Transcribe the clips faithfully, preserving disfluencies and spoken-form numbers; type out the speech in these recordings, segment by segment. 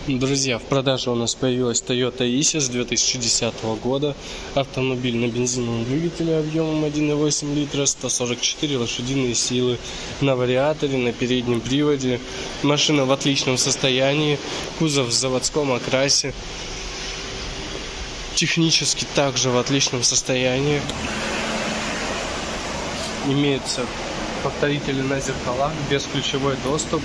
Друзья, в продаже у нас появилась Toyota Isis две тысячи десятого года. Автомобиль на бензиновом двигателе объемом один и восемь литра, сто сорок четыре лошадиные силы, на вариаторе, на переднем приводе. Машина в отличном состоянии, кузов в заводском окрасе. Технически также в отличном состоянии. Имеются повторители на зеркалах, бесключевой доступ.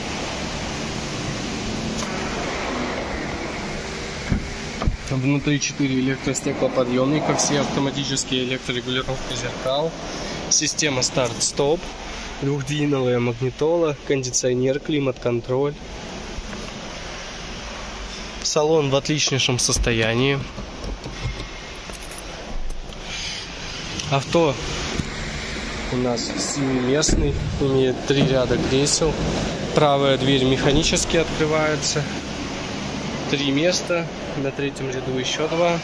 Внутри четыре электростеклоподъемника, все автоматические электрорегулировки зеркал, система старт-стоп, двухдиновая магнитола, кондиционер, климат-контроль. Салон в отличнейшем состоянии. Авто у нас семиместный, имеет три ряда кресел. Правая дверь механически открывается. Три места, на третьем ряду еще два.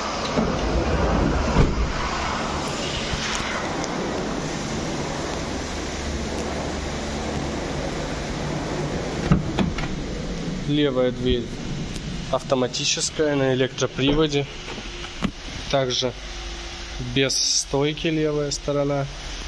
Левая дверь автоматическая, на электроприводе. Также без стойки левая сторона.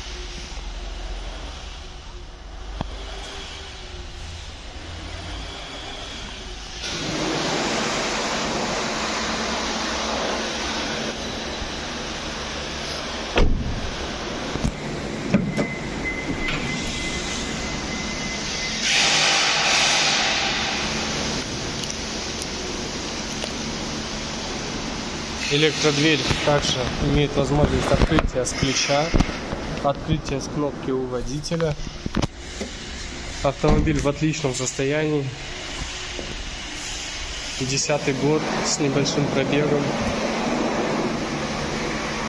Электродверь также имеет возможность открытия с ключа, открытия с кнопки у водителя. Автомобиль в отличном состоянии. Десятый год с небольшим пробегом.